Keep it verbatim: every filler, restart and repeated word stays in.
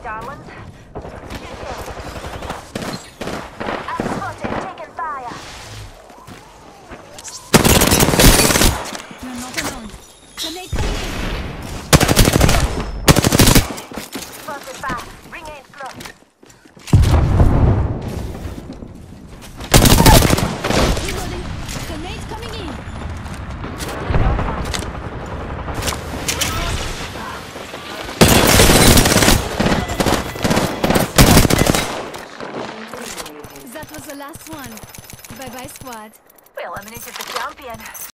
darlings. I'm spotted, taking fire. You're not alone. Grenade coming in. Spotted fire. Ring ain't close. Reloading. Grenade coming in. That was the last one. Bye bye, squad. We eliminated the champion.